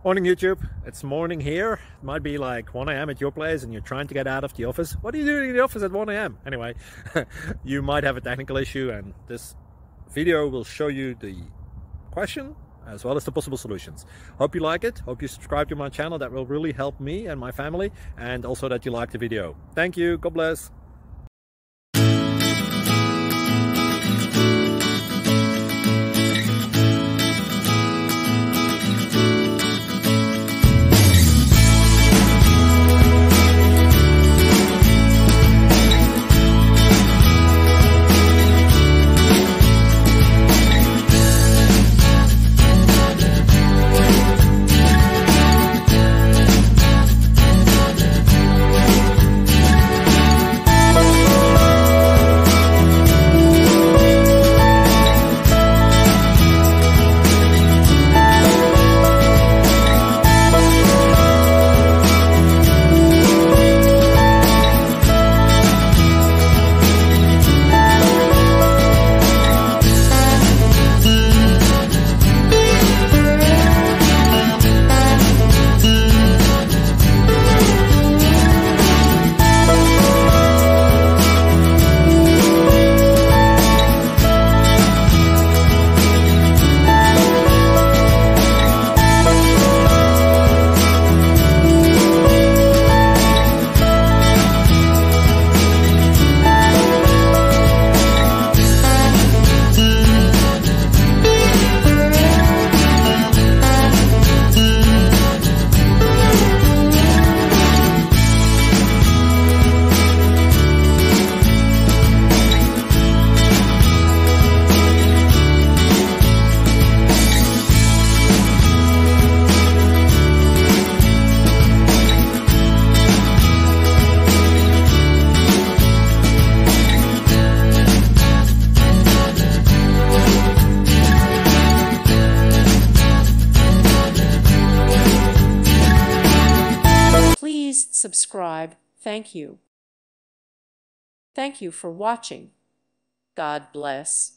Morning YouTube, it's morning here. It might be like 1 a.m. at your place and you're trying to get out of the office. What are you doing in the office at 1 a.m? Anyway, you might have a technical issue and this video will show you the question as well as the possible solutions. Hope you like it, hope you subscribe to my channel. That will really help me and my family, and also that you like the video. Thank you, God bless. Please subscribe. Thank you. Thank you for watching. God bless.